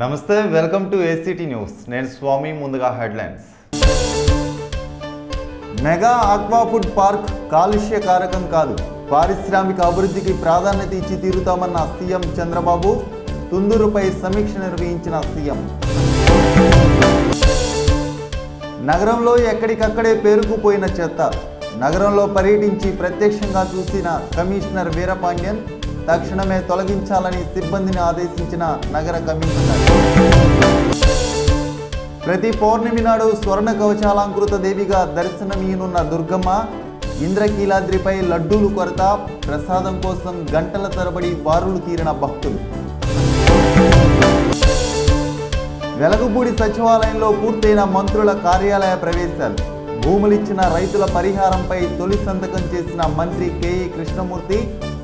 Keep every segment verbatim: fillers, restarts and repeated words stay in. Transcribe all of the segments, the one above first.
నమస్తే, welcome to ACT news. నేను స్వామి. ముందుగా headlines. Mega aqua food park కాలుష్య కారకం కాదు, పారిశ్రామిక అభివృద్ధికి ప్రాధాన్యత ఇచ్చి తీరుతామన్న సీఎం చంద్రబాబు. తుందూరుపై సమీక్ష నిర్వహించిన సీఎం. నగరంలో ఎక్కడికక్కడే పేరుకుపోయిన చెత్త. నగరంలో పర్యటించి ప్రత్యక్షంగా చూసిన కమిషనర్ వీరపాండ్యన్ తక్షణమే తొలగించాలని సిబ్బందిని ఆదేశించిన నగర కమిషనర్. ప్రతి పౌర్ణమి నాడు స్వర్ణ కవచాలంకృత దేవిగా దర్శనమీయనున్న దుర్గమ్మ. ఇంద్రకీలాద్రిపై లడ్డూలు కొరత, ప్రసాదం కోసం గంటల తరబడి బారులు తీరిన భక్తులు. వెలగపూడి సచివాలయంలో పూర్తయిన మంత్రుల కార్యాలయ ప్రవేశాలు. భూములిచ్చిన రైతుల పరిహారంపై తొలి సంతకం చేసిన మంత్రి కేఈ కృష్ణమూర్తి.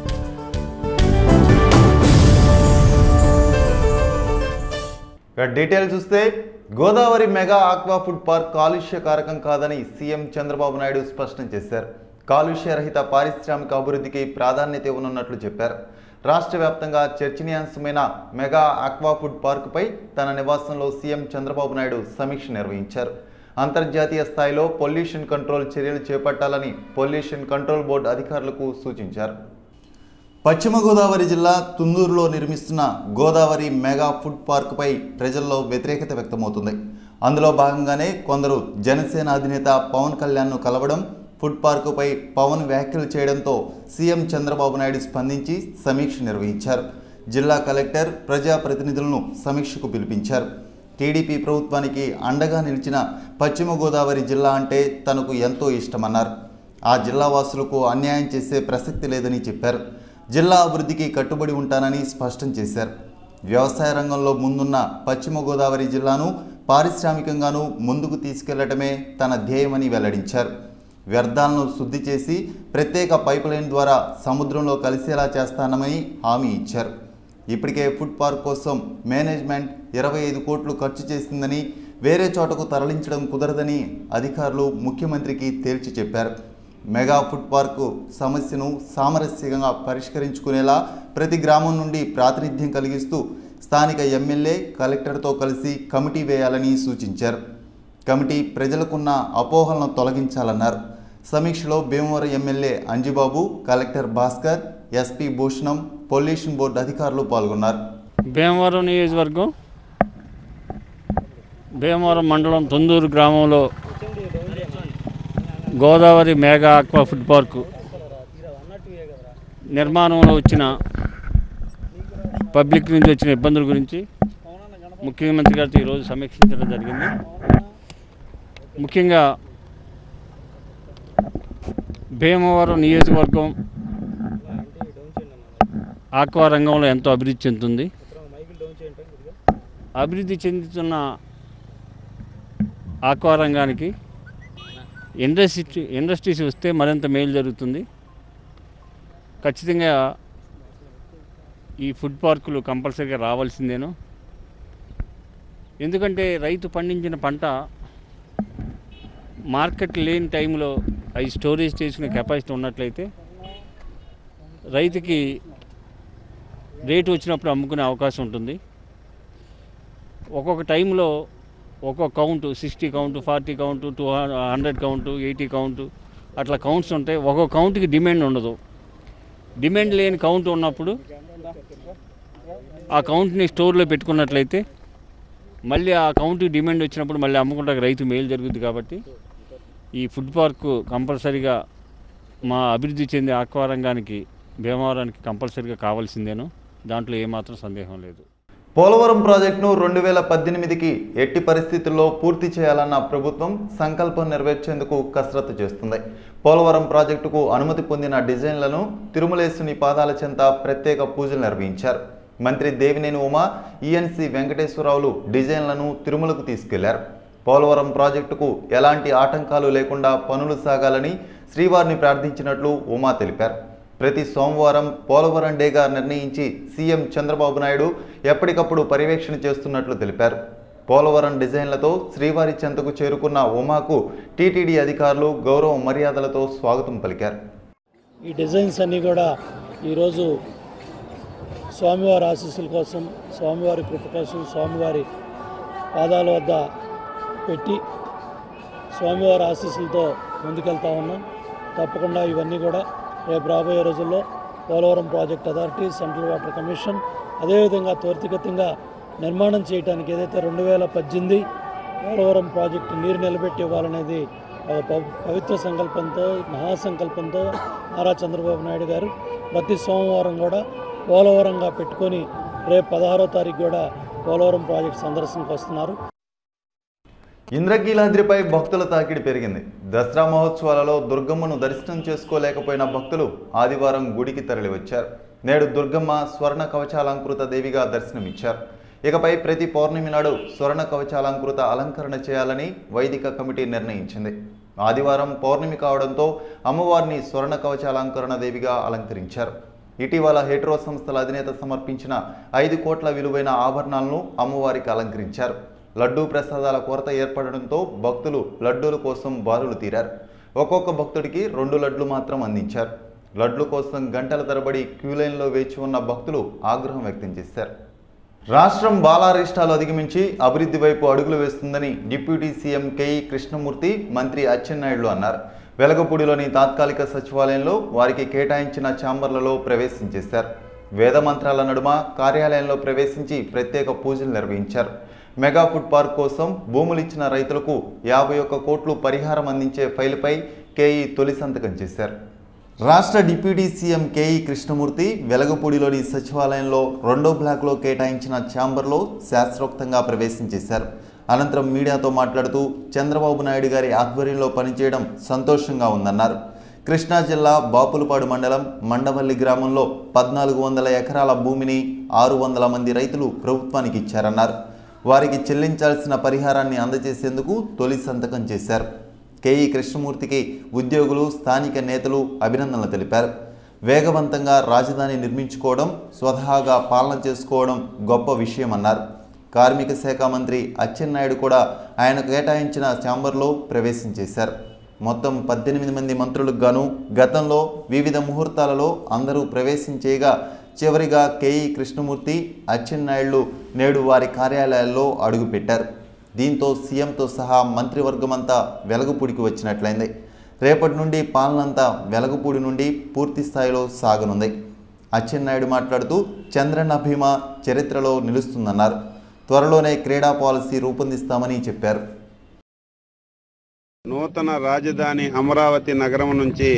డీటెయిల్ చూస్తే, Godavari mega aqua food park కాలుష్య కారకం కాదని సీఎం చంద్రబాబు నాయుడు స్పష్టం చేశారు. కాలుష్య రహిత పారిశ్రామిక అభివృద్ధికి ప్రాధాన్యత ఇవ్వనున్నట్లు చెప్పారు. రాష్ట్ర వ్యాప్తంగా చర్చనీయాంశమైన మెగా ఆక్వా ఫుడ్ పార్కుపై తన నివాసంలో సీఎం చంద్రబాబు నాయుడు సమీక్ష నిర్వహించారు. అంతర్జాతీయ స్థాయిలో పొల్యూషన్ కంట్రోల్ చర్యలు చేపట్టాలని పొల్యూషన్ కంట్రోల్ బోర్డు అధికారులకు సూచించారు. పశ్చిమ గోదావరి జిల్లా తుందూరులో నిర్మిస్తున్న గోదావరి మెగా ఫుడ్ పార్కుపై ప్రజల్లో వ్యతిరేకత వ్యక్తమవుతుంది. అందులో భాగంగానే కొందరు జనసేన అధినేత పవన్ కళ్యాణ్ను కలవడం, ఫుడ్ పార్కుపై పవన్ వ్యాఖ్యలు చేయడంతో సీఎం చంద్రబాబు నాయుడు స్పందించి సమీక్ష నిర్వహించారు. జిల్లా కలెక్టర్, ప్రజాప్రతినిధులను సమీక్షకు పిలిపించారు. టీడీపీ ప్రభుత్వానికి అండగా నిలిచిన పశ్చిమ గోదావరి జిల్లా అంటే తనకు ఎంతో ఇష్టమన్నారు. ఆ జిల్లా వాసులకు అన్యాయం చేసే ప్రసక్తి లేదని చెప్పారు. జిల్లా అభివృద్ధికి కట్టుబడి ఉంటానని స్పష్టం చేశారు. వ్యవసాయ రంగంలో ముందున్న పశ్చిమ గోదావరి జిల్లాను పారిశ్రామికంగానూ ముందుకు తీసుకెళ్లడమే తన ధ్యేయమని వెల్లడించారు. వ్యర్థాలను శుద్ధి చేసి ప్రత్యేక పైపులైన్ ద్వారా సముద్రంలో కలిసేలా చేస్తానని హామీ ఇచ్చారు. ఇప్పటికే ఫుడ్ పార్క్ కోసం మేనేజ్మెంట్ ఇరవై ఐదు కోట్లు ఖర్చు చేసిందని, వేరే చోటకు తరలించడం కుదరదని అధికారులు ముఖ్యమంత్రికి తేల్చి చెప్పారు. మెగా ఫుడ్ పార్కు సమస్యను సామరస్యంగా పరిష్కరించుకునేలా ప్రతి గ్రామం నుండి ప్రాతినిధ్యం కలిగిస్తూ స్థానిక ఎమ్మెల్యే, కలెక్టర్తో కలిసి కమిటీ వేయాలని సూచించారు. కమిటీ ప్రజలకున్న అపోహలను తొలగించాలన్నారు. సమీక్షలో Bhimavaram MLA Anjibabu, collector Bhaskar, SP Bhushanam, pollution board అధికారులు పాల్గొన్నారు. భీమవరం నియోజకవర్గం భీమవరం మండలం తుందూరు గ్రామంలో Godavari mega aqua food park నిర్మాణంలో వచ్చిన పబ్లిక్ నుంచి వచ్చిన ఇబ్బందుల గురించి ముఖ్యమంత్రి గారితో ఈరోజు సమీక్షించడం జరిగింది. ముఖ్యంగా భీమవరం నియోజకవర్గం ఆక్వా రంగంలో ఎంతో అభివృద్ధి చెందుతుంది. అభివృద్ధి చెందుతున్న ఆక్వా రంగానికి ఇండస్ట్రీ ఇండస్ట్రీస్ వస్తే మరింత మేలు జరుగుతుంది. ఖచ్చితంగా ఈ ఫుడ్ పార్కులు కంపల్సరీగా రావాల్సిందేను. ఎందుకంటే రైతు పండించిన పంట మార్కెట్ లేని టైంలో అవి స్టోరేజ్ చేసుకునే కెపాసిటీ ఉన్నట్లయితే రైతుకి రేటు వచ్చినప్పుడు అమ్ముకునే అవకాశం ఉంటుంది. ఒక్కొక్క టైంలో ఒక్కొక్క count sixty count, forty count, two hundred count, eighty count అట్లా కౌంట్స్ ఉంటాయి. ఒక్కొక్క కౌంట్కి డిమాండ్ ఉండదు. డిమాండ్ లేని కౌంట్ ఉన్నప్పుడు ఆ కౌంట్ని స్టోర్లో పెట్టుకున్నట్లయితే మళ్ళీ ఆ కౌంట్కి డిమాండ్ వచ్చినప్పుడు మళ్ళీ అమ్ముకుంటాక రైతు మేలు జరుగుతుంది. కాబట్టి ఈ ఫుడ్ పార్కు కంపల్సరీగా మా అభివృద్ధి చెందే ఆక్వా రంగానికి, భీమవరానికి కంపల్సరీగా కావాల్సిందేను. దాంట్లో ఏమాత్రం సందేహం లేదు. పోలవరం ప్రాజెక్టును రెండు వేల పద్దెనిమిదికి ఎట్టి పరిస్థితుల్లో పూర్తి చేయాలన్న ప్రభుత్వం సంకల్పం నెరవేర్చేందుకు కసరత్తు చేస్తుంది. పోలవరం ప్రాజెక్టుకు అనుమతి పొందిన డిజైన్లను తిరుమలేశుని పాదాల చెంత ప్రత్యేక పూజలు నిర్వహించారు. మంత్రి దేవినేని ఉమా, ఈఎన్సీ వెంకటేశ్వరరావులు డిజైన్లను తిరుమలకు తీసుకెళ్లారు. పోలవరం ప్రాజెక్టుకు ఎలాంటి ఆటంకాలు లేకుండా పనులు సాగాలని శ్రీవారిని ప్రార్థించినట్లు ఉమా తెలిపారు. ప్రతి సోమవారం పోలవరం డేగా నిర్ణయించి సీఎం చంద్రబాబు నాయుడు ఎప్పటికప్పుడు పర్యవేక్షణ చేస్తున్నట్లు తెలిపారు. పోలవరం డిజైన్లతో శ్రీవారి చెంతకు చేరుకున్న ఉమాకు టీటీడీ అధికారులు గౌరవ మర్యాదలతో స్వాగతం పలికారు. ఈ డిజైన్స్ అన్నీ కూడా ఈరోజు స్వామివారి ఆశీస్సుల కోసం, స్వామివారి కృప కోసం, స్వామివారి పాదాల వద్ద పెట్టి స్వామివారి ఆశీస్సులతో ముందుకెళ్తా ఉన్నాం. తప్పకుండా ఇవన్నీ కూడా రేపు రాబోయే రోజుల్లో Polavaram project authority, central water commission అదేవిధంగా త్వరితగతంగా నిర్మాణం చేయడానికి ఏదైతే రెండు వేల పద్దెనిమిది పోలవరం ప్రాజెక్టు నీరు నిలబెట్టి ఇవ్వాలనేది ఒక పవిత్ర సంకల్పంతో, మహాసంకల్పంతో నారా చంద్రబాబు నాయుడు గారు ప్రతి సోమవారం కూడా పోలవరంగా పెట్టుకొని రేపు పదహారో తారీఖు కూడా పోలవరం ప్రాజెక్టు సందర్శనకు వస్తున్నారు. ఇంద్రకీలాద్రిపై భక్తుల తాకిడి పెరిగింది. దసరా మహోత్సవాలలో దుర్గమ్మను దర్శనం చేసుకోలేకపోయిన భక్తులు ఆదివారం గుడికి తరలివచ్చారు. నేడు దుర్గమ్మ స్వర్ణ కవచాలంకృత దేవిగా దర్శనమిచ్చారు. ఇకపై ప్రతి పౌర్ణమి నాడు స్వర్ణ కవచాలంకృత అలంకరణ చేయాలని వైదిక కమిటీ నిర్ణయించింది. ఆదివారం పౌర్ణమి కావడంతో అమ్మవారిని స్వర్ణ కవచాలంకరణ దేవిగా అలంకరించారు. ఇటీవల హెట్రో సంస్థల అధినేత సమర్పించిన ఐదు కోట్ల విలువైన ఆభరణాలను అమ్మవారికి అలంకరించారు. లడ్డూ ప్రసాదాల కొరత ఏర్పడడంతో భక్తులు లడ్డూల కోసం బారులు తీరారు. ఒక్కొక్క భక్తుడికి రెండు లడ్లు మాత్రం అందించారు. లడ్లు కోసం గంటల తరబడి క్యూలైన్లో వేచి ఉన్న భక్తులు ఆగ్రహం వ్యక్తం చేశారు. రాష్ట్రం బాలారిష్టాలు అధిగమించి అభివృద్ధి వైపు అడుగులు వేస్తుందని డిప్యూటీ సీఎం కేఈ కృష్ణమూర్తి, మంత్రి అచ్చెన్నాయుడు అన్నారు. వెలగపూడిలోని తాత్కాలిక సచివాలయంలో వారికి కేటాయించిన ఛాంబర్లలో ప్రవేశించేశారు. వేద మంత్రాల నడుమ కార్యాలయంలో ప్రవేశించి ప్రత్యేక పూజలు నిర్వహించారు. మెగా ఫుడ్ పార్క్ కోసం భూములు ఇచ్చిన రైతులకు యాభై ఒక్క కోట్లు పరిహారం అందించే ఫైలుపై కేఈ తొలి సంతకం చేశారు. రాష్ట్ర డిప్యూటీ సీఎం కేఈ కృష్ణమూర్తి వెలగపూడిలోని సచివాలయంలో రెండో బ్లాక్లో కేటాయించిన ఛాంబర్లో శాస్త్రోక్తంగా ప్రవేశించేశారు. అనంతరం మీడియాతో మాట్లాడుతూ చంద్రబాబు నాయుడు గారి ఆధ్వర్యంలో పనిచేయడం సంతోషంగా ఉందన్నారు. కృష్ణా జిల్లా బాపులపాడు మండలం మండవల్లి గ్రామంలో పద్నాలుగు వందల ఎకరాల భూమిని ఆరు వందల మంది రైతులు ప్రభుత్వానికి ఇచ్చారన్నారు. వారికి చెల్లించాల్సిన పరిహారాన్ని అందజేసేందుకు తొలి సంతకం చేశారు. కేఈ కృష్ణమూర్తికి ఉద్యోగులు, స్థానిక నేతలు అభినందనలు తెలిపారు. వేగవంతంగా రాజధాని నిర్మించుకోవడం, స్వతహాగా పాలన చేసుకోవడం గొప్ప విషయమన్నారు. కార్మిక శాఖ మంత్రి అచ్చెన్నాయుడు కూడా ఆయన కేటాయించిన ఛాంబర్లో ప్రవేశించేశారు. మొత్తం పద్దెనిమిది మంది మంత్రులకు గాను గతంలో వివిధ ముహూర్తాలలో అందరూ ప్రవేశించేగా చివరిగా కేఈ కృష్ణమూర్తి, అచ్చెన్నాయుడు నేడు వారి కార్యాలయాల్లో అడుగుపెట్టారు. దీంతో సీఎంతో సహా మంత్రివర్గమంతా వెలగపూడికి వచ్చినట్లయింది. రేపటి నుండి పాలనంతా వెలగపూడి నుండి పూర్తి స్థాయిలో సాగనుంది. అచ్చెన్నాయుడు మాట్లాడుతూ చంద్రన్న భీమా చరిత్రలో నిలుస్తుందన్నారు. త్వరలోనే క్రీడా పాలసీ రూపొందిస్తామని చెప్పారు. నూతన రాజధాని అమరావతి నగరం నుంచి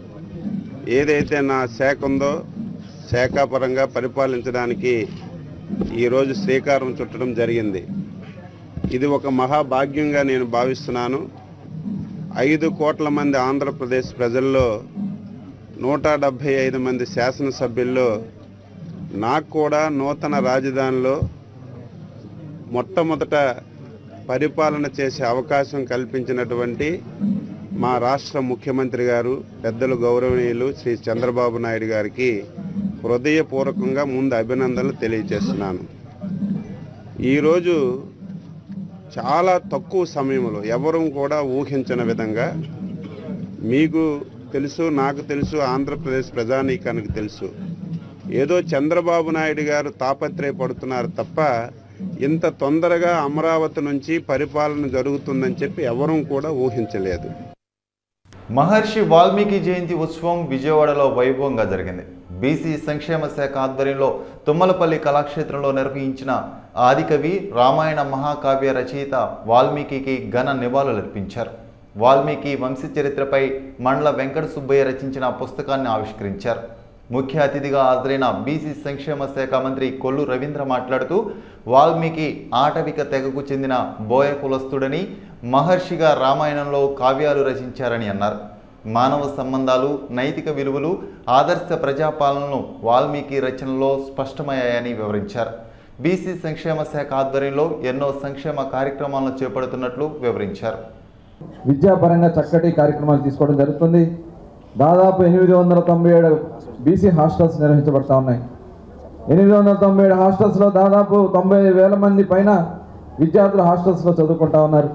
ఏదైతే నా శాఖ ఉందో శాఖాపరంగా పరిపాలించడానికి ఈరోజు శ్రీకారం చుట్టడం జరిగింది. ఇది ఒక మహాభాగ్యంగా నేను భావిస్తున్నాను. ఐదు కోట్ల మంది ఆంధ్రప్రదేశ్ ప్రజల్లో నూట డెబ్భై ఐదు మంది శాసనసభ్యుల్లో నాకు కూడా నూతన రాజధానిలో మొట్టమొదట పరిపాలన చేసే అవకాశం కల్పించినటువంటి మా రాష్ట్ర ముఖ్యమంత్రి గారు, పెద్దలు గౌరవనీయులు శ్రీ చంద్రబాబు నాయుడు గారికి హృదయపూర్వకంగా ముందు అభినందనలు తెలియజేస్తున్నాను. ఈరోజు చాలా తక్కువ సమయంలో ఎవరూ కూడా ఊహించిన విధంగా, మీకు తెలుసు, నాకు తెలుసు, ఆంధ్రప్రదేశ్ ప్రజానీకానికి తెలుసు, ఏదో చంద్రబాబు నాయుడు గారు తాపత్రయపడుతున్నారు తప్ప ఇంత తొందరగా అమరావతి నుంచి పరిపాలన జరుగుతుందని చెప్పి ఎవరూ కూడా ఊహించలేదు. మహర్షి వాల్మీకి జయంతి ఉత్సవం విజయవాడలో వైభవంగా జరిగింది. బీసీ సంక్షేమ శాఖ ఆధ్వర్యంలో తుమ్మలపల్లి కళాక్షేత్రంలో నిర్వహించిన ఆదికవి, రామాయణ మహాకావ్య రచయిత వాల్మీకి ఘన నివాళులర్పించారు. వాల్మీకి వంశ చరిత్రపై మండల వెంకట సుబ్బయ్య రచించిన పుస్తకాన్ని ఆవిష్కరించారు. ముఖ్య అతిథిగా హాజరైన బీసీ సంక్షేమ శాఖ మంత్రి కొల్లు రవీంద్ర మాట్లాడుతూ వాల్మీకి ఆటవిక తెగకు చెందిన బోయ కులస్తుడని, మహర్షిగా రామాయణంలో కావ్యాలు రచించారని అన్నారు. మానవ సంబంధాలు, నైతిక విలువలు, ఆదర్శ ప్రజాపాలనను వాల్మీకి రచనలో స్పష్టమయ్యాయని వివరించారు. బీసీ సంక్షేమ శాఖ ఆధ్వర్యంలో ఎన్నో సంక్షేమ కార్యక్రమాలను చేపడుతున్నట్లు వివరించారు. విద్యాపరంగా చక్కటి కార్యక్రమాలు తీసుకోవడం జరుగుతుంది. దాదాపు ఎనిమిది వందల తొంభై ఏడు బీసీ హాస్టల్స్ నిర్వహించబడతా ఉన్నాయి. ఎనిమిది వందల తొంభై ఏడు హాస్టల్స్లో దాదాపు తొంభై వేల మంది పైన విద్యార్థులు హాస్టల్స్లో చదువుకుంటా ఉన్నారు.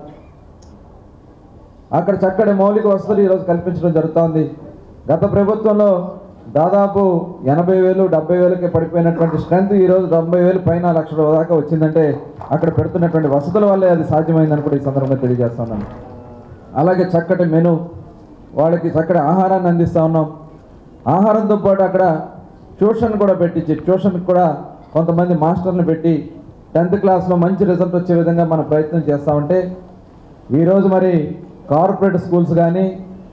అక్కడ చక్కటి మౌలిక వసతులు ఈరోజు కల్పించడం జరుగుతోంది. గత ప్రభుత్వంలో దాదాపు ఎనభై వేలు డెబ్బై వేలకి పడిపోయినటువంటి స్ట్రెంత్ ఈరోజు తొంభై వేలు పైన లక్షల దాకా వచ్చిందంటే అక్కడ పెడుతున్నటువంటి వసతుల వల్లే అది సాధ్యమైందని కూడా ఈ సందర్భంగా తెలియజేస్తున్నాను. అలాగే చక్కటి మెను, వాళ్ళకి చక్కటి ఆహారాన్ని అందిస్తూ ఉన్నాం. ఆహారంతో పాటు అక్కడ ట్యూషన్ కూడా పెట్టించి ట్యూషన్కి కూడా కొంతమంది మాస్టర్ని పెట్టి టెన్త్ క్లాస్లో మంచి రిజల్ట్ వచ్చే విధంగా మనం ప్రయత్నం చేస్తూ ఉంటే ఈరోజు మరి కార్పొరేట్ స్కూల్స్ కానీ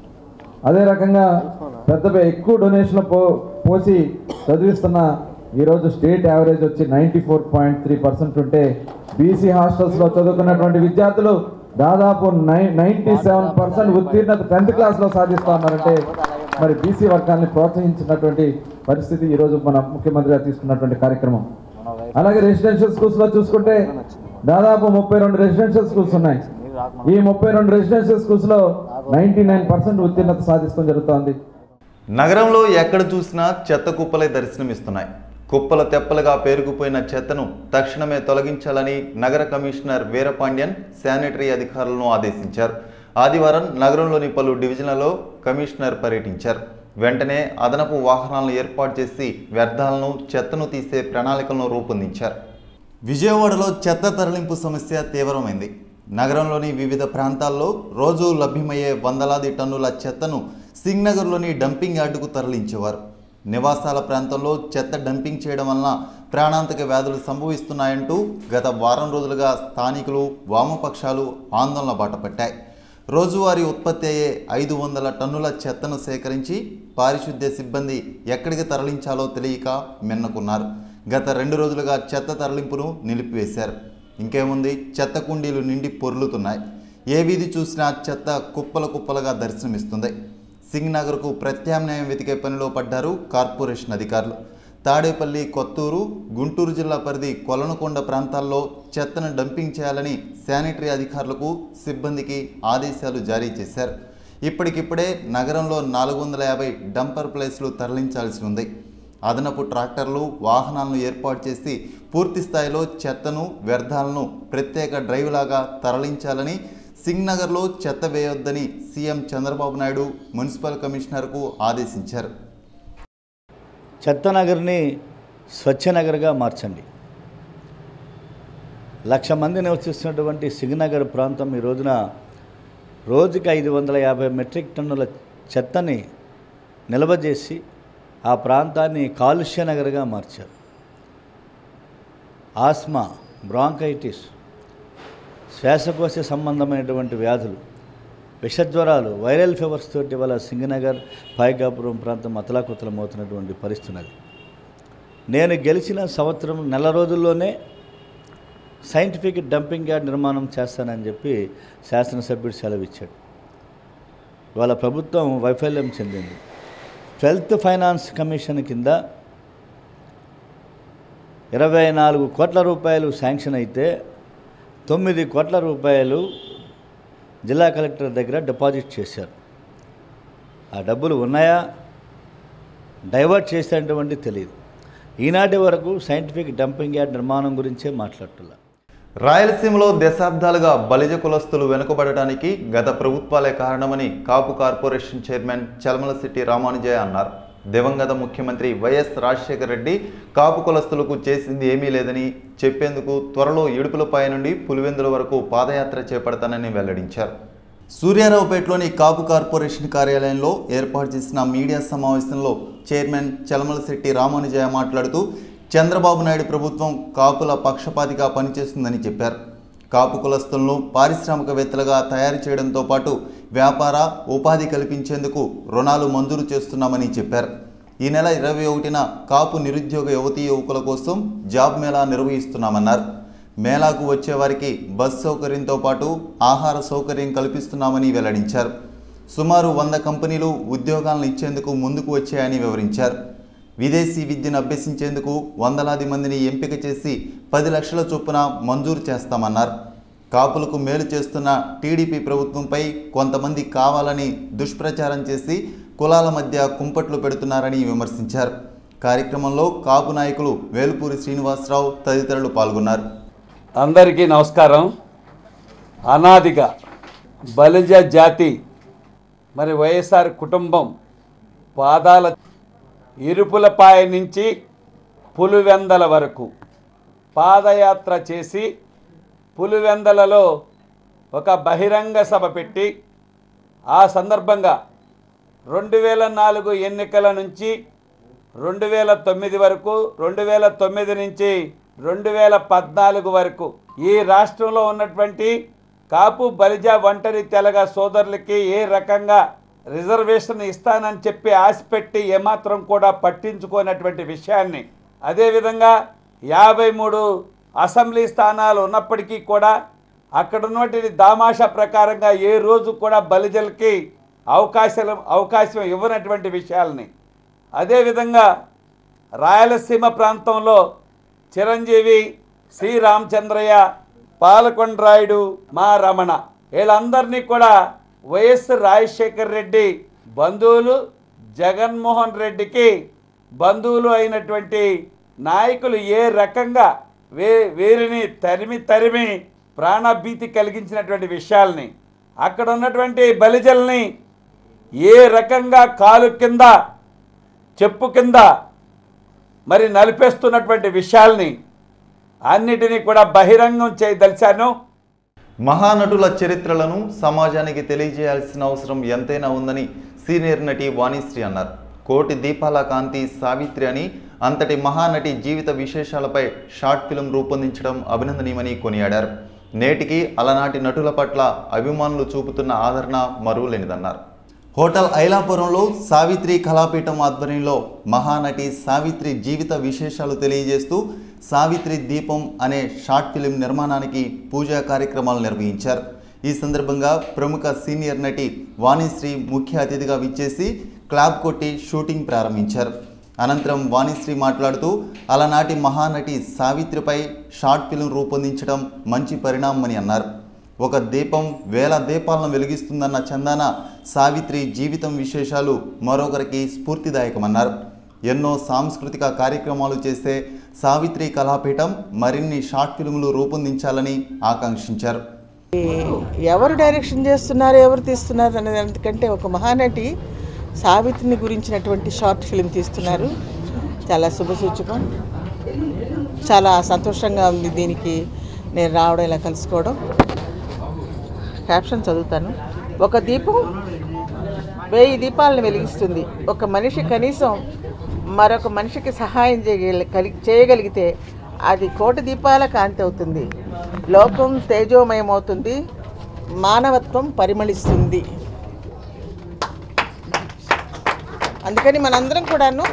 అదే రకంగా పెద్ద ఎక్కువ డొనేషన్లు పో పోసి చదివిస్తున్న ఈరోజు స్టేట్ యావరేజ్ వచ్చి ninety four point three percent ఉంటే బీసీ హాస్టల్స్లో చదువుకున్నటువంటి విద్యార్థులు దాదాపు నై నైంటీ సెవెన్ పర్సెంట్ ఉత్తీర్ణత టెన్త్ క్లాస్లో సాధిస్తూ ఉన్నారంటే మరి బీసీ వర్గాన్ని ప్రోత్సహించినటువంటి పరిస్థితి ఈరోజు మన ముఖ్యమంత్రి గారు తీసుకున్నటువంటి కార్యక్రమం. అలాగే రెసిడెన్షియల్ స్కూల్స్లో చూసుకుంటే దాదాపు ముప్పై రెండు రెసిడెన్షియల్ స్కూల్స్ ఉన్నాయి. ఈ ముప్పై రెండు రెసిడెన్షియల్ స్కూల్స్లో నైంటీ నైన్ పర్సెంట్ ఉత్తీర్ణత సాధిస్తూ జరుగుతోంది. నగరంలో ఎక్కడ చూసినా చెత్త కుప్పలే దర్శనమిస్తున్నాయి. కుప్పల తెప్పలుగా పేరుకుపోయిన చెత్తను తక్షణమే తొలగించాలని నగర కమిషనర్ వీరపాండ్యన్ శానిటరీ అధికారులను ఆదేశించారు. ఆదివారం నగరంలోని పలు డివిజన్లలో కమిషనర్ పర్యటించారు. వెంటనే అదనపు వాహనాలను ఏర్పాటు చేసి వ్యర్థాలను చెత్తను తీసే ప్రణాళికలను రూపొందించారు. విజయవాడలో చెత్త తరలింపు సమస్య తీవ్రమైంది. నగరంలోని వివిధ ప్రాంతాల్లో రోజు లభ్యమయ్యే వందలాది టన్నుల చెత్తను సింగ్నగర్లోని డంపింగ్ యార్డుకు తరలించేవారు. నివాసాల ప్రాంతంలో చెత్త డంపింగ్ చేయడం వలన ప్రాణాంతక వ్యాధులు సంభవిస్తున్నాయంటూ గత వారం రోజులుగా స్థానికులు వామపక్షాలు ఆందోళన బాటపట్టాయి. రోజువారీ ఉత్పత్తి అయ్యే ఐదు వందల టన్నుల చెత్తను సేకరించి పారిశుద్ధ్య సిబ్బంది ఎక్కడికి తరలించాలో తెలియక మిన్నకున్నారు. గత రెండు రోజులుగా చెత్త తరలింపును నిలిపివేశారు. ఇంకేముంది, చెత్త కుండీలు నిండి పొర్లుతున్నాయి. ఏ వీధి చూసినా చెత్త కుప్పల కుప్పలుగా దర్శనమిస్తుంది. సింగ్నగర్కు ప్రత్యామ్నాయం వెతికే పనిలో పడ్డారు కార్పొరేషన్ అధికారులు. తాడేపల్లి, కొత్తూరు, గుంటూరు జిల్లా పరిధి కొలనుకొండ ప్రాంతాల్లో చెత్తను డంపింగ్ చేయాలని శానిటరీ అధికారులకు సిబ్బందికి ఆదేశాలు జారీ చేశారు. ఇప్పటికిప్పుడే నగరంలో నాలుగు వందల యాభై డంపర్ ప్లేస్లు తరలించాల్సి ఉంది. అదనపు ట్రాక్టర్లు, వాహనాలను ఏర్పాటు చేసి పూర్తి స్థాయిలో చెత్తను, వ్యర్థాలను ప్రత్యేక డ్రైవ్లాగా తరలించాలని, సింగ్నగర్లో చెత్త వేయొద్దని సీఎం చంద్రబాబు నాయుడు మున్సిపల్ కమిషనర్కు ఆదేశించారు. చెత్త నగర్ని స్వచ్ఛ నగర్గా మార్చండి. లక్ష మంది నివసిస్తున్నటువంటి సింగ్నగర్ ప్రాంతం ఈ రోజున రోజుకి ఐదు వందల యాభై మెట్రిక్ టన్నుల చెత్తని నిల్వ చేసి ఆ ప్రాంతాన్ని కాలుష్య నగర్గా మార్చారు. ఆస్మా, బ్రాంకైటిస్, శ్వాసకోశ సంబంధమైనటువంటి వ్యాధులు, విషజ్వరాలు, వైరల్ ఫీవర్స్ తోటి వల్ల సింగనగర్, పాయకాపురం ప్రాంతం అతలాకుతలమవుతున్నటువంటి పరిస్థితి అది. నేను గెలిచిన సంవత్సరం నెల రోజుల్లోనే సైంటిఫిక్ డంపింగ్ యార్డ్ నిర్మాణం చేస్తానని చెప్పి శాసనసభ్యుడు సెలవిచ్చాడు. ఇవాళ ప్రభుత్వం వైఫల్యం చెందింది. ట్వెల్త్ ఫైనాన్స్ కమిషన్ కింద ఇరవై నాలుగు కోట్ల రూపాయలు శాంక్షన్ అయితే తొమ్మిది కోట్ల రూపాయలు జిల్లా కలెక్టర్ దగ్గర డిపాజిట్ చేశారు. ఆ డబ్బులు ఉన్నాయా, డైవర్ట్ చేసేటువంటి తెలియదు. ఈనాటి వరకు సైంటిఫిక్ డంపింగ్ యార్డ్ నిర్మాణం గురించే మాట్లాడుతున్నారు. రాయలసీమలో దశాబ్దాలుగా బలిజ కులస్తులు వెనుకబడటానికి గత ప్రభుత్వాలే కారణమని కాపు కార్పొరేషన్ చైర్మన్ చలమలశెట్టి రామానుజయ్య అన్నారు. దివంగత ముఖ్యమంత్రి వైఎస్ రాజశేఖర రెడ్డి కాపు కులస్తులకు చేసింది ఏమీ లేదని చెప్పేందుకు త్వరలో ఇడుపులపై నుండి పులివెందుల వరకు పాదయాత్ర చేపడతానని వెల్లడించారు. సూర్యారావుపేటలోని కాపు కార్పొరేషన్ కార్యాలయంలో ఏర్పాటు చేసిన మీడియా సమావేశంలో చైర్మన్ చలమలశెట్టి రామానుజయ్య మాట్లాడుతూ చంద్రబాబు నాయుడు ప్రభుత్వం కాపుల పక్షపాతిగా పనిచేస్తుందని చెప్పారు. కాపు కులస్తులను పారిశ్రామికవేత్తలుగా తయారు చేయడంతో పాటు వ్యాపార, ఉపాధి కల్పించేందుకు రుణాలు మంజూరు చేస్తున్నామని చెప్పారు. ఈ నెల ఇరవై ఒకటిన కాపు నిరుద్యోగ యువతీ యువకుల కోసం జాబ్ మేళా నిర్వహిస్తున్నామన్నారు. మేళాకు వచ్చేవారికి బస్ సౌకర్యంతో పాటు ఆహార సౌకర్యం కల్పిస్తున్నామని వెల్లడించారు. సుమారు వంద కంపెనీలు ఉద్యోగాలను ఇచ్చేందుకు ముందుకు వచ్చాయని వివరించారు. విదేశీ విద్యను అభ్యసించేందుకు వందలాది మందిని ఎంపిక చేసి పది లక్షల చొప్పున మంజూరు చేస్తామన్నారు. కాపులకు మేలు చేస్తున్న టీడీపీ ప్రభుత్వంపై కొంతమంది కావాలని దుష్ప్రచారం చేసి కులాల మధ్య కుంపట్లు పెడుతున్నారని విమర్శించారు. కార్యక్రమంలో కాపు నాయకులు వేలుపూరి శ్రీనివాసరావు తదితరులు పాల్గొన్నారు. అందరికీ నమస్కారం. అనాదిగా బలిజ జాతి మరి వైఎస్ఆర్ కుటుంబం పాదాల ఇరుపులపాయ నుంచి పులివెందల వరకు పాదయాత్ర చేసి పులివెందలలో ఒక బహిరంగ సభ పెట్టి ఆ సందర్భంగా రెండు వేల నాలుగు ఎన్నికల నుంచి రెండు వేల తొమ్మిది వరకు రెండు వేల తొమ్మిది నుంచి రెండు వేల పద్నాలుగు వరకు ఈ రాష్ట్రంలో ఉన్నటువంటి కాపు బలిజ ఒంటరి తెలగ సోదరులకి ఏ రకంగా రిజర్వేషన్ ఇస్తానని చెప్పి ఆశపెట్టి ఏమాత్రం కూడా పట్టించుకోనటువంటి విషయాన్ని, అదేవిధంగా యాభై మూడు అసెంబ్లీ స్థానాలు ఉన్నప్పటికీ కూడా అక్కడ ఉన్నటువంటి దామాషా ప్రకారంగా ఏ రోజు కూడా బలిజలకి అవకాశాలు అవకాశం ఇవ్వనటువంటి విషయాలని, అదేవిధంగా రాయలసీమ ప్రాంతంలో చిరంజీవి, శ్రీ రామచంద్రయ్య, పాలకొండరాయుడు, మా రమణ వీళ్ళందరినీ కూడా వైఎస్ రాజశేఖర్ రెడ్డి బంధువులు, జగన్మోహన్ రెడ్డికి బంధువులు అయినటువంటి నాయకులు ఏ రకంగా వే వీరిని తరిమి తరిమి ప్రాణభీతి కలిగించినటువంటి విషయాల్ని, అక్కడ ఉన్నటువంటి బలిజల్ని ఏ రకంగా కాలు కింద చెప్పు కింద మరి నలిపేస్తున్నటువంటి విషయాల్ని అన్నిటినీ కూడా బహిరంగం చేయదలిచాను. మహానటుల చరిత్రలను సమాజానికి తెలియజేయాల్సిన అవసరం ఎంతైనా ఉందని సీనియర్ నటి వాణిశ్రీ అన్నారు. కోటి దీపాల కాంతి సావిత్రి అని అంతటి మహానటి జీవిత విశేషాలపై షార్ట్ ఫిల్మ్ రూపొందించడం అభినందనీయమని కొనియాడారు. నేటికి అలనాటి నటుల పట్ల అభిమానులు చూపుతున్న ఆదరణ మరువలేనిదన్నారు. హోటల్ ఐలాపురంలో సావిత్రి కళాపీఠం ఆధ్వర్యంలో మహానటి సావిత్రి జీవిత విశేషాలు తెలియజేస్తూ సావిత్రి దీపం అనే షార్ట్ ఫిలిం నిర్మాణానికి పూజా కార్యక్రమాలు నిర్వహించారు. ఈ సందర్భంగా ప్రముఖ సీనియర్ నటి వాణిశ్రీ ముఖ్య అతిథిగా విచ్చేసి క్లాప్ కొట్టి షూటింగ్ ప్రారంభించారు. అనంతరం వాణిశ్రీ మాట్లాడుతూ అలనాటి మహానటి సావిత్రిపై షార్ట్ ఫిలిం రూపొందించడం మంచి పరిణామమని అన్నారు. ఒక దీపం వేల దీపాలను వెలిగిస్తుందన్న చందాన సావిత్రి జీవితం విశేషాలు మరొకరికి స్ఫూర్తిదాయకమన్నారు. ఎన్నో సాంస్కృతిక కార్యక్రమాలు చేసే సావిత్రి కళాపీఠం మరిన్ని షార్ట్ ఫిల్ములు రూపొందించాలని ఆకాంక్షించారు. ఎవరు డైరెక్షన్ చేస్తున్నారు, ఎవరు తీస్తున్నారు అనేది ఎందుకంటే ఒక మహానటి సావిత్రిని గురించినటువంటి షార్ట్ ఫిల్మ్ తీస్తున్నారు. చాలా శుభసూచకం, చాలా సంతోషంగా ఉంది దీనికి నేను రావడం, ఇలా కలుసుకోవడం. క్యాప్షన్ చదువుతాను. ఒక దీపం వెయ్యి దీపాలను వెలిగిస్తుంది. ఒక మనిషి కనీసం మరొక మనిషికి సహాయం చేయగలి చేయగలిగితే అది కోటి దీపాల కాంతి అవుతుంది. లోకం తేజోమయమవుతుంది, మానవత్వం పరిమళిస్తుంది. అందుకని మనందరం కూడాను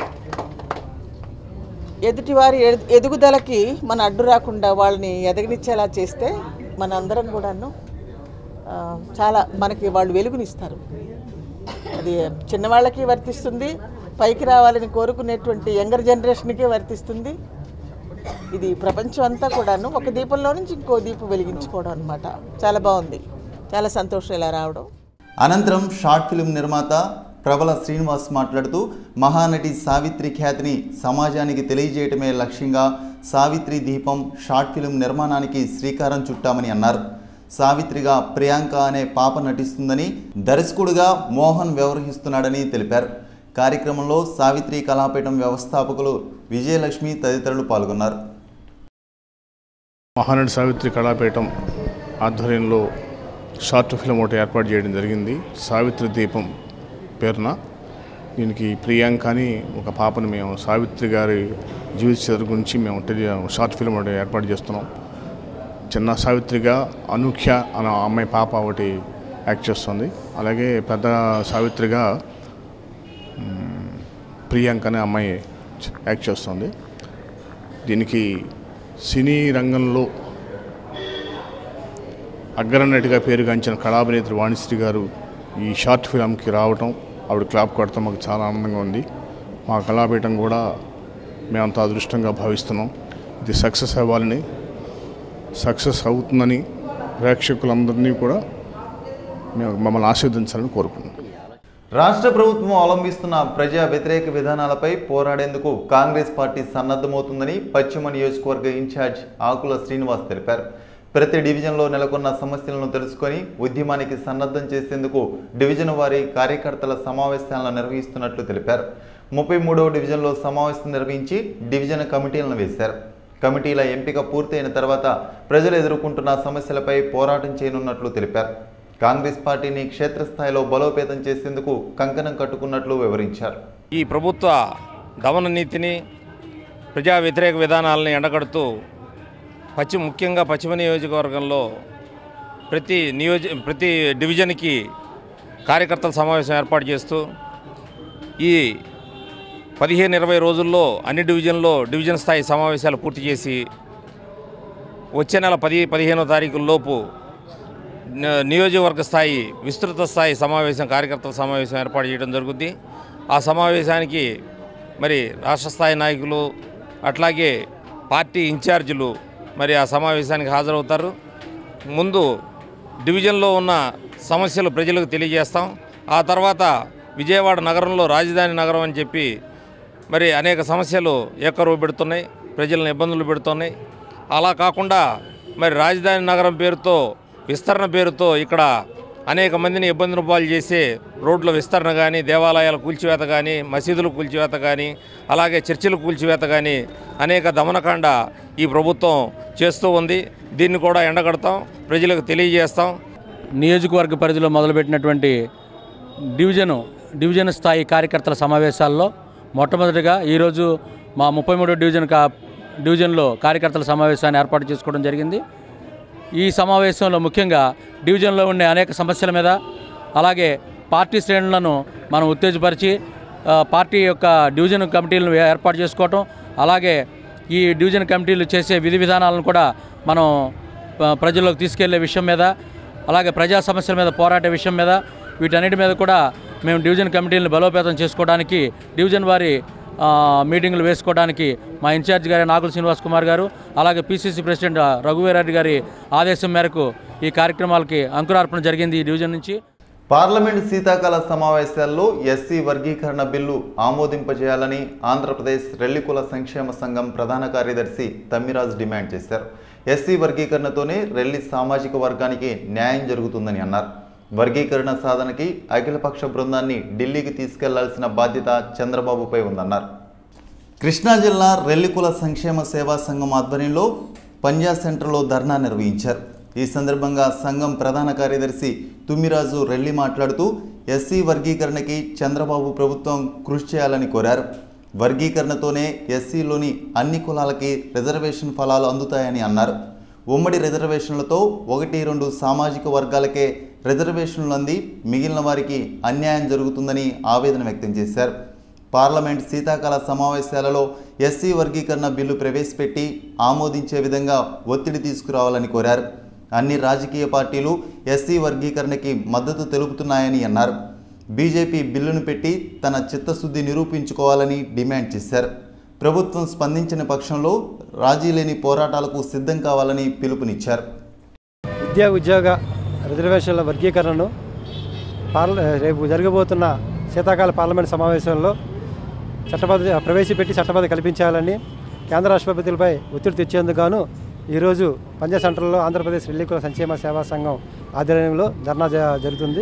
ఎదుటివారి ఎదుగుదలకి మన అడ్డు రాకుండా వాళ్ళని ఎదగనిచ్చేలా చేస్తే మనందరం కూడాను చాలా మనకి వాళ్ళు వెలుగునిస్తారు. అది చిన్నవాళ్ళకి వర్తిస్తుంది, పైకి రావాలని కోరుకునేటువంటి యంగర్ జనరేషన్కి వర్తిస్తుంది. ఇది ప్రపంచం అంతా కూడాను ఒక దీపంలో నుంచి ఇంకో దీపం వెలిగించుకోవడం అనమాట. చాలా బాగుంది, చాలా సంతోషం ఇలా రావడం. అనంతరం షార్ట్ ఫిల్మ్ నిర్మాత ప్రబల శ్రీనివాస్ మాట్లాడుతూ మహానటి సావిత్రి ఖ్యాతిని సమాజానికి తెలియజేయటమే లక్ష్యంగా సావిత్రి దీపం షార్ట్ ఫిల్మ్ నిర్మాణానికి శ్రీకారం చుట్టామని అన్నారు. సావిత్రిగా ప్రియాంక అనే పాప నటిస్తుందని, దర్శకుడుగా మోహన్ వ్యవహరిస్తున్నాడని తెలిపారు. కార్యక్రమంలో సావిత్రి కళాపీఠం వ్యవస్థాపకులు విజయలక్ష్మి తదితరులు పాల్గొన్నారు. మహానటి సావిత్రి కళాపీఠం ఆధ్వర్యంలో షార్ట్ ఫిల్మ్ ఒకటి ఏర్పాటు చేయడం జరిగింది. సావిత్రి దీపం పేరున దీనికి ప్రియాంక అని ఒక పాపను మేము సావిత్రి గారి జీవిత చరిత్ర గురించి మేము షార్ట్ ఫిల్మ్ ఒకటి ఏర్పాటు చేస్తున్నాం. చిన్న సావిత్రిగా అనూఖ్య అనే అమ్మాయి పాప ఒకటి యాక్ట్ చేస్తుంది. అలాగే పెద్ద సావిత్రిగా ప్రియాంక అనే అమ్మాయి యాక్ట్ చేస్తుంది. దీనికి సినీ రంగంలో అగ్రనటిగా పేరుగాంచిన కళాభినేత్రి వాణిశ్రీ గారు ఈ షార్ట్ ఫిల్మ్కి రావటం, ఆవిడ క్లాప్ కొడతాం మాకు చాలా ఆనందంగా ఉంది. మా కళాపీఠం కూడా మేమంతా అదృష్టంగా భావిస్తున్నాం. ఇది సక్సెస్ అవ్వాలని, సక్సెస్ అవుతుందని ప్రేక్షకులందరినీ కూడా మేము మమ్మల్ని ఆశీర్వదించాలని కోరుకుంటున్నాం. రాష్ట్ర ప్రభుత్వం అవలంబిస్తున్న ప్రజా వ్యతిరేక విధానాలపై పోరాడేందుకు కాంగ్రెస్ పార్టీ సన్నద్ధమవుతుందని పశ్చిమ నియోజకవర్గ ఇన్ఛార్జ్ ఆకుల శ్రీనివాస్ తెలిపారు. ప్రతి డివిజన్లో నెలకొన్న సమస్యలను తెలుసుకొని ఉద్యమానికి సన్నద్ధం చేసేందుకు డివిజన్ వారి కార్యకర్తల సమావేశాలను నిర్వహిస్తున్నట్లు తెలిపారు. ముప్పై మూడవ డివిజన్లో సమావేశం నిర్వహించి డివిజన్ కమిటీలను వేశారు. కమిటీల ఎంపిక పూర్తయిన తర్వాత ప్రజలు ఎదుర్కొంటున్న సమస్యలపై పోరాటం చేయనున్నట్లు తెలిపారు. కాంగ్రెస్ పార్టీని క్షేత్రస్థాయిలో బలోపేతం చేసేందుకు కంకణం కట్టుకున్నట్లు వివరించారు. ఈ ప్రభుత్వ దమన నీతిని, ప్రజా వ్యతిరేక విధానాలను ఎండగడుతూ పశ్చిమ ముఖ్యంగా పశ్చిమ నియోజకవర్గంలో ప్రతి నియోజ ప్రతి డివిజన్కి కార్యకర్తల సమావేశం ఏర్పాటు చేస్తూ ఈ పదిహేను ఇరవై రోజుల్లో అన్ని డివిజన్లో డివిజన్ స్థాయి సమావేశాలు పూర్తి చేసి వచ్చే నెల పది పదిహేనో తారీఖుల లోపు నియోజకవర్గ స్థాయి విస్తృత స్థాయి సమావేశం కార్యకర్తల సమావేశం ఏర్పాటు చేయడం జరుగుద్ది. ఆ సమావేశానికి మరి రాష్ట్ర స్థాయి నాయకులు అట్లాగే పార్టీ ఇన్ఛార్జీలు మరి ఆ సమావేశానికి హాజరవుతారు. ముందు డివిజన్లో ఉన్న సమస్యలు ప్రజలకు తెలియజేస్తాం. ఆ తర్వాత విజయవాడ నగరంలో రాజధాని నగరం అని చెప్పి మరి అనేక సమస్యలు ఏకరువు పెడుతున్నాయి, ప్రజలను ఇబ్బందులు పెడుతున్నాయి. అలా కాకుండా మరి రాజధాని నగరం పేరుతో విస్తరణ పేరుతో ఇక్కడ అనేక మందిని ఇబ్బందులు పాలు చేసే రోడ్ల విస్తరణ కానీ, దేవాలయాల కూల్చివేత కానీ, మసీదులు కూల్చివేత కానీ, అలాగే చర్చిల కూల్చివేత కానీ అనేక దమనకాండ ఈ ప్రభుత్వం చేస్తూ ఉంది. దీన్ని కూడా ఎండగడతాం, ప్రజలకు తెలియజేస్తాం. నియోజకవర్గ పరిధిలో మొదలుపెట్టినటువంటి డివిజను డివిజన్ స్థాయి కార్యకర్తల సమావేశాల్లో మొట్టమొదటిగా ఈరోజు మా ముప్పై మూడో డివిజన్ కా డివిజన్లో కార్యకర్తల సమావేశాన్ని ఏర్పాటు చేసుకోవడం జరిగింది. ఈ సమావేశంలో ముఖ్యంగా డివిజన్లో ఉండే అనేక సమస్యల మీద, అలాగే పార్టీ శ్రేణులను మనం ఉత్తేజపరిచి పార్టీ యొక్క డివిజన్ కమిటీలను ఏర్పాటు చేసుకోవటం, అలాగే ఈ డివిజన్ కమిటీలు చేసే విధి విధానాలను కూడా మనం ప్రజల్లోకి తీసుకెళ్లే విషయం మీద, అలాగే ప్రజా సమస్యల మీద పోరాటే విషయం మీద, వీటన్నిటి మీద కూడా మేము డివిజన్ కమిటీలను బలోపేతం చేసుకోవడానికి డివిజన్ వారి మీటింగులు వేసుకోవడానికి మా ఇన్ఛార్జ్ గారి నాగుల శ్రీనివాస్ కుమార్ గారు, అలాగే పీసీసీ ప్రెసిడెంట్ రఘువీరారెడ్డి గారి ఆదేశం మేరకు ఈ కార్యక్రమాలకి అంకురార్పణ జరిగింది. ఈ డివిజన్ నుంచి పార్లమెంట్ శీతాకాల సమావేశాల్లో ఎస్సీ వర్గీకరణ బిల్లు ఆమోదింపజేయాలని ఆంధ్రప్రదేశ్ రెల్లికుల సంక్షేమ సంఘం ప్రధాన కార్యదర్శి తమ్మిరాజ్ డిమాండ్ చేశారు. ఎస్సీ వర్గీకరణతోనే రెల్లి సామాజిక వర్గానికి న్యాయం జరుగుతుందని అన్నారు. వర్గీకరణ సాధనకి అఖిలపక్ష బృందాన్ని ఢిల్లీకి తీసుకెళ్లాల్సిన బాధ్యత చంద్రబాబుపై ఉందన్నారు. కృష్ణా జిల్లా రెల్లికుల సంక్షేమ సేవా సంఘం ఆధ్వర్యంలో పంజా సెంటర్లో ధర్నా నిర్వహించారు. ఈ సందర్భంగా సంఘం ప్రధాన కార్యదర్శి తుమ్మిరాజు రెల్లి మాట్లాడుతూ ఎస్సీ వర్గీకరణకి చంద్రబాబు ప్రభుత్వం కృషి చేయాలని కోరారు. వర్గీకరణతోనే ఎస్సీలోని అన్ని కులాలకి రిజర్వేషన్ ఫలాలు అందుతాయని అన్నారు. ఉమ్మడి రిజర్వేషన్లతో ఒకటి రెండు సామాజిక వర్గాలకే రిజర్వేషన్లు అంది మిగిలిన వారికి అన్యాయం జరుగుతుందని ఆవేదన వ్యక్తం చేశారు. పార్లమెంట్ శీతాకాల సమావేశాలలో ఎస్సీ వర్గీకరణ బిల్లు ప్రవేశపెట్టి ఆమోదించే విధంగా ఒత్తిడి తీసుకురావాలని కోరారు. అన్ని రాజకీయ పార్టీలు ఎస్సీ వర్గీకరణకి మద్దతు తెలుపుతున్నాయని అన్నారు. బీజేపీ బిల్లును పెట్టి తన చిత్తశుద్ధి నిరూపించుకోవాలని డిమాండ్ చేశారు. ప్రభుత్వం స్పందించిన పక్షంలో రాజీ లేని పోరాటాలకు సిద్ధం కావాలని పిలుపునిచ్చారు. విద్యా ఉద్యోగ రిజర్వేషన్ల వర్గీకరణను పార్ల రేపు జరగబోతున్న శీతాకాల పార్లమెంట్ సమావేశంలో చట్టబద్ధ ప్రవేశపెట్టి చట్టబద్ధ కల్పించాలని కేంద్ర రాష్ట్రపతిలపై ఒత్తిడి తెచ్చేందుకు గాను ఈరోజు పంజా సెంటర్లో ఆంధ్రప్రదేశ్ రెల్లికుల సంక్షేమ సేవా సంఘం ఆధ్వర్యంలో ధర్నా జరుగుతుంది.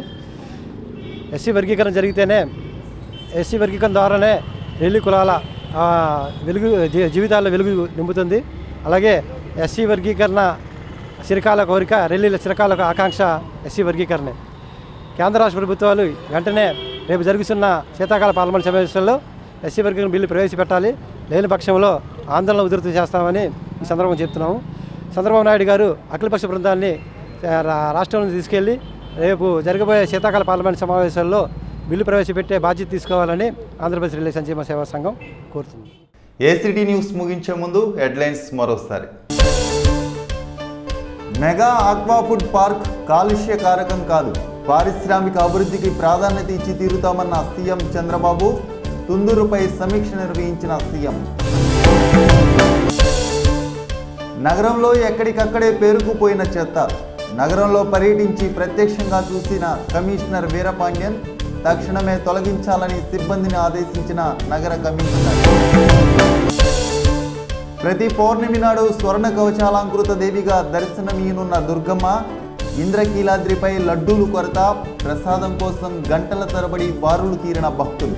ఎస్సీ వర్గీకరణ జరిగితేనే ఎస్సీ వర్గీకరణ ద్వారానే రెల్లి కులాల వెలుగు జీవితాల్లో వెలుగు నింపుతుంది. అలాగే ఎస్సీ వర్గీకరణ చిరకాల కోరిక, రెల్లీల చిరకాల ఆకాంక్ష ఎస్సీ వర్గీకరణే. కేంద్ర రాష్ట్ర ప్రభుత్వాలు వెంటనే రేపు జరుగుతున్న శీతాకాల పార్లమెంట్ సమావేశంలో ఎస్సీ వర్గీకరణ బిల్లు ప్రవేశపెట్టాలి. లేని పక్షంలో ఆందోళన ఉధృతం చేస్తామని ఈ సందర్భంగా చెప్తున్నాము. చంద్రబాబు నాయుడు గారు అఖిలపక్ష బృందాన్ని రాష్ట్రంలో తీసుకెళ్లి రేపు జరగబోయే శీతాకాల పార్లమెంట్ సమావేశాల్లో బిల్లు ప్రవేశపెట్టే బాధ్యత తీసుకోవాలని ఆంధ్రప్రదేశ్ రెల్లి సంక్షేమ సేవా సంఘం కోరుతుంది. ఏసీటీ న్యూస్ ముగించే ముందు హెడ్లైన్స్ మరోసారి. మెగా ఆక్వా ఫుడ్ పార్క్ కాలుష్య కారకం కాదు, పారిశ్రామిక అభివృద్ధికి ప్రాధాన్యత ఇచ్చి తీరుతామన్న సీఎం చంద్రబాబు. తుందూరుపై సమీక్ష నిర్వహించిన సీఎం. నగరంలో ఎక్కడికక్కడే పేరుకుపోయిన చెత్త. నగరంలో పర్యటించి ప్రత్యక్షంగా చూసిన కమిషనర్ వీరపాండ్యన్. తక్షణమే తొలగించాలని సిబ్బందిని ఆదేశించిన నగర కమిషనర్. ప్రతి పౌర్ణమి నాడు స్వర్ణ కవచాలంకృత దేవిగా దర్శనమీయనున్న దుర్గమ్మ, ఇంద్రకీలాద్రిపై లడ్డూలు కొరత, ప్రసాదం కోసం గంటల తరబడి బారులు తీరిన భక్తులు.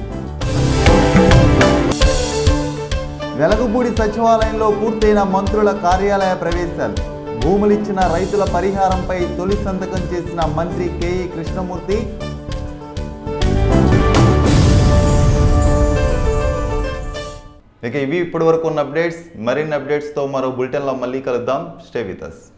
వెలగపూడి సచివాలయంలో పూర్తయిన మంత్రుల కార్యాలయ ప్రవేశాలు. భూములిచ్చిన రైతుల పరిహారంపై తొలి సంతకం చేసిన మంత్రి కేఈ కృష్ణమూర్తి. ఇక ఇవి ఇప్పటి వరకు ఉన్న అప్డేట్స్. మరిన్ని అప్డేట్స్తో మరో బులెటిన్లో మళ్ళీ కలుద్దాం. Stay with us.